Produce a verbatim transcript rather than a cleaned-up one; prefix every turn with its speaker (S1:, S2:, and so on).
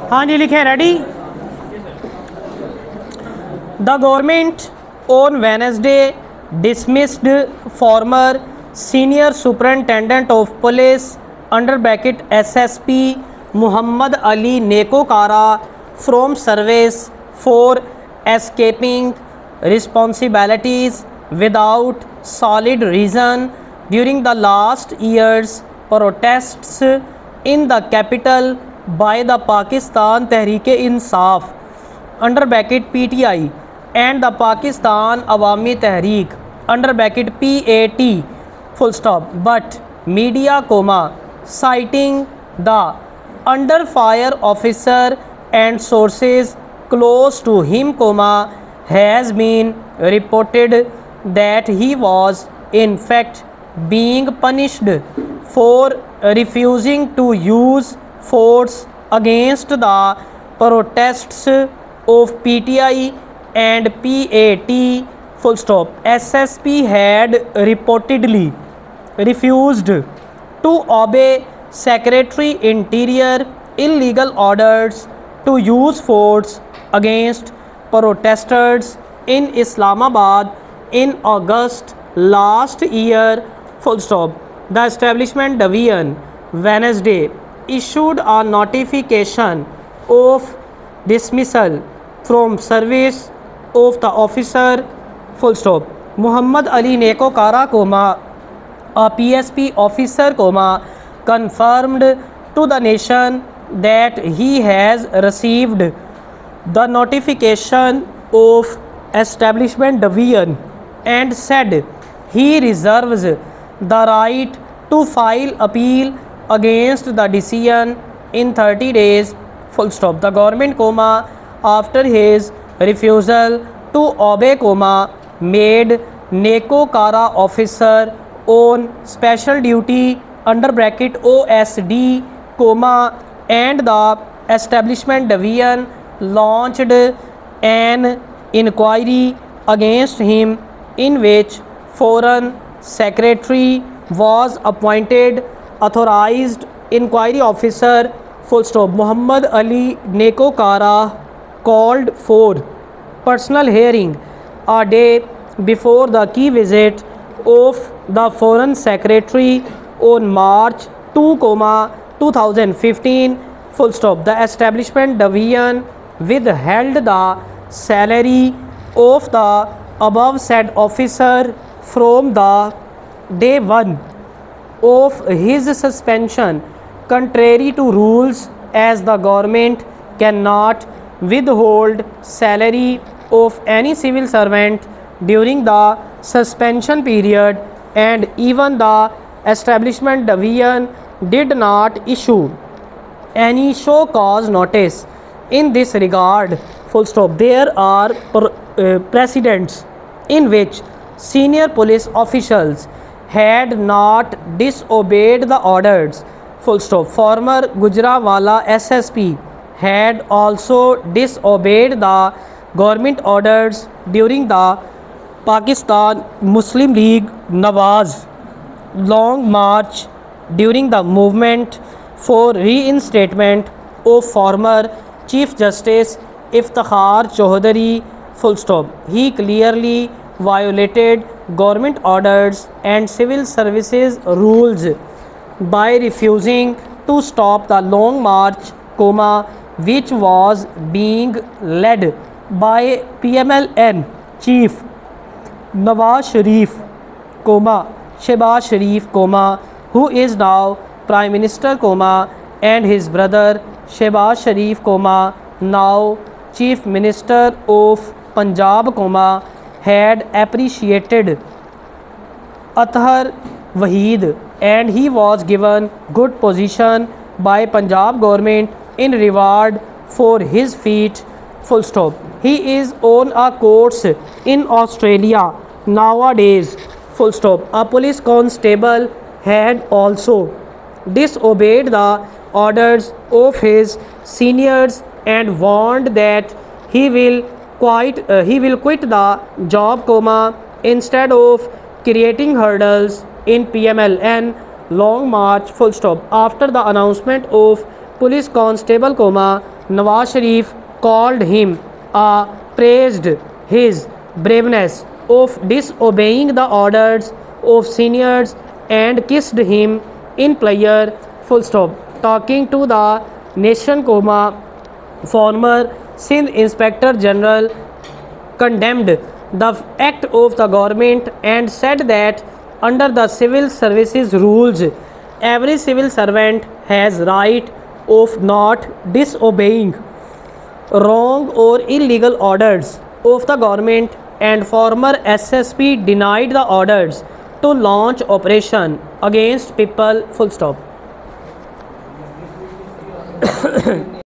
S1: हाँ जी लिखें ready. The government on Wednesday dismissed former senior superintendent of police under bracket SSP Mohammad Ali Nekokara from service for escaping responsibilities without solid reason during the last year's protests in the capital by the Pakistan Tehreek-e-Insaf under bracket P T I and the Pakistan Awami Tehreek under bracket P A T full stop, but media comma citing the under fire officer and sources close to him comma has been reported that he was in fact being punished for refusing to use force against the protests of P T I and P A T full stop. S S P had reportedly refused to obey Secretary Interior illegal orders to use force against protesters in Islamabad in August last year full stop. The establishment division Wednesday issued a notification of dismissal from service of the officer full stop Muhammad Ali Nekokara comma a P S P officer comma confirmed to the nation that he has received the notification of establishment division and said he reserves the right to file appeal against the decision in thirty days full stop. The government comma after his refusal to obey comma made Nekokara officer on special duty under bracket O S D comma and the establishment division launched an inquiry against him in which foreign secretary was appointed. Authorized inquiry officer full stop Muhammad Ali Nekokara called for personal hearing a day before the key visit of the foreign secretary on March second, twenty fifteen full stop. The establishment division withheld the salary of the above said officer from the day one of his suspension, contrary to rules, as the government cannot withhold salary of any civil servant during the suspension period, and even the establishment division did not issue any show cause notice in this regard full stop. There are uh, precedents in which senior police officials had not disobeyed the orders full stop. Former Gujranwala S S P had also disobeyed the government orders during the Pakistan Muslim League Nawaz Long March during the movement for reinstatement of former Chief Justice Iftikhar Chaudhary full stop. He clearly violated government orders and civil services rules by refusing to stop the long march comma which was being led by P M L N chief Nawaz Sharif comma Shehbaz Sharif comma who is now Prime Minister comma and his brother Shehbaz Sharif comma now Chief Minister of Punjab comma had appreciated Athar Waheed and he was given good position by Punjab government in reward for his feat full stop. He is on a course in Australia nowadays full stop. A police constable had also disobeyed the orders of his seniors and warned that he will quite uh, he will quit the job comma instead of creating hurdles in P M L N Long March full stop. After the announcement of police constable comma Nawaz Sharif called him a praised his braveness of disobeying the orders of seniors and kissed him in prayer. Full stop. Talking to the Nation, comma, former Sindh Inspector General condemned the act of the government and said that under the civil services rules every civil servant has right of not disobeying wrong or illegal orders of the government, and former S S P denied the orders to launch operation against people. Full stop.